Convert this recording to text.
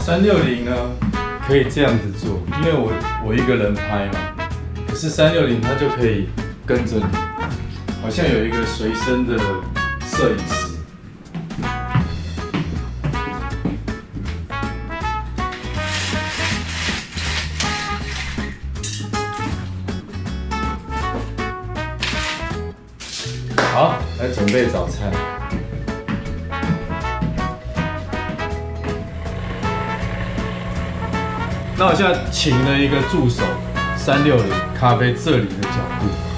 360呢，可以这样子做，因为我一个人拍嘛，可是360它就可以跟着你，好像有一个随身的摄影师。好，来准备早餐。那我现在请了一个助手，360咖啡这里的角度。